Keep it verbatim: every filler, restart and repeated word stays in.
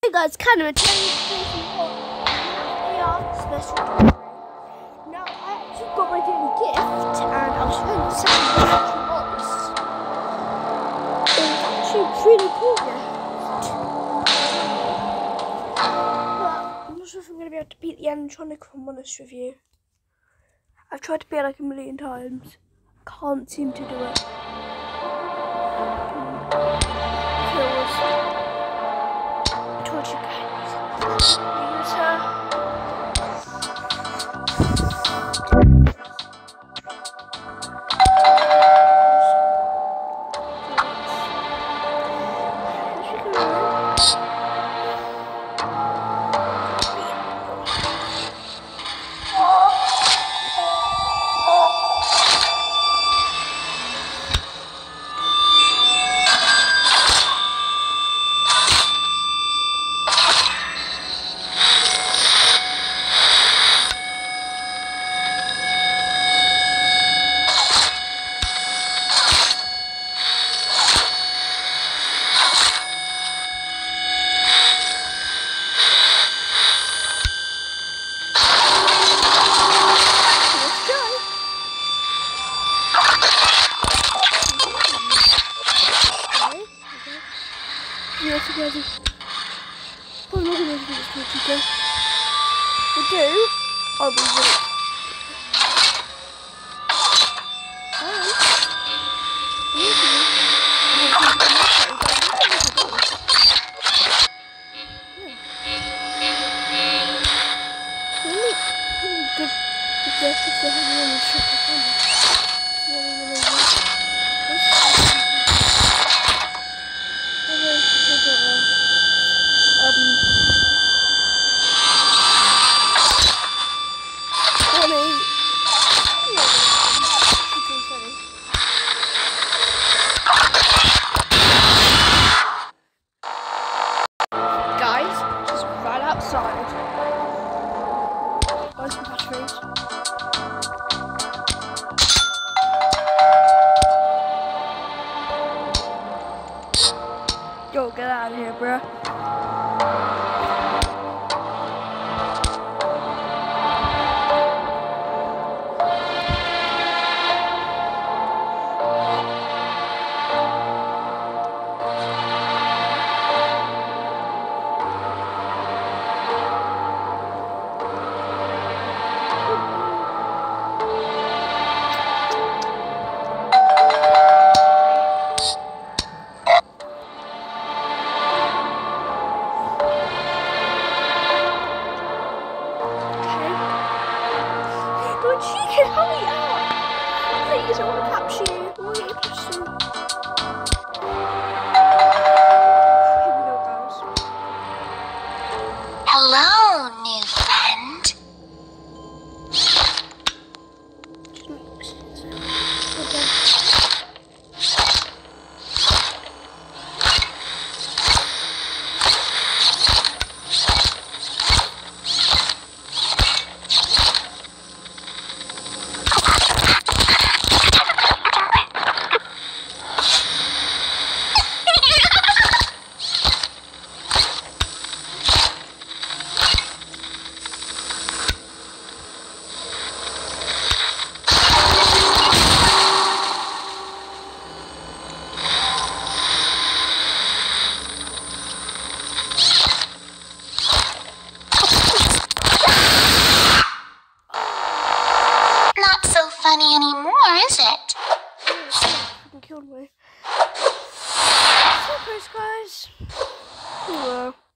Hey guys, kind of a special delivery. Now I actually got my daily gift, and I'll show you exactly what it was. It was actually a pretty cool gift. But I'm not sure if I'm going to be able to beat the animatronic, if I'm honest with you. I've tried to beat it like a million times. Can't seem to do it. I told you guys. Use her. Yes, together. I'm not going to do this to you, If we do, I'll be really. Outside. Buy some batteries. Yo, get out of here, bruh. Hurry up! Please, I want to capture you. I want to capture you. Here we go, guys. Hello, new friend. Funny anymore, is it? Fucking killed me. Surprise, guys. Oh well.